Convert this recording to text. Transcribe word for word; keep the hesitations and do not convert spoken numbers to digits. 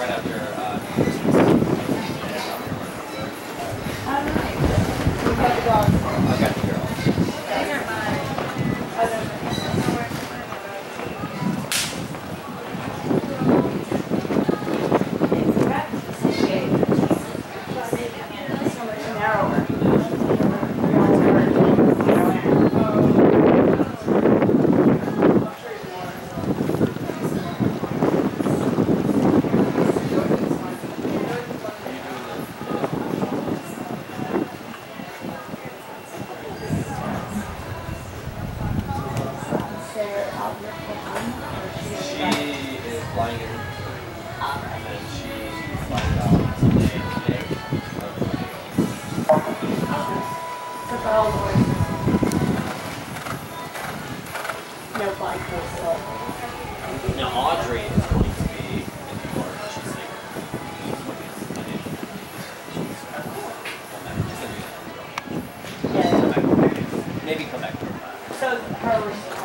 right after. Uh, All right. We got the dogs. I got the girls. These are mine. I don't know. So much narrower. She is flying in, and then she's flying out someday today. The bell voice. No bike whistle. Now Audrey is going to be in New York. She's like, Yeah. maybe come back. So her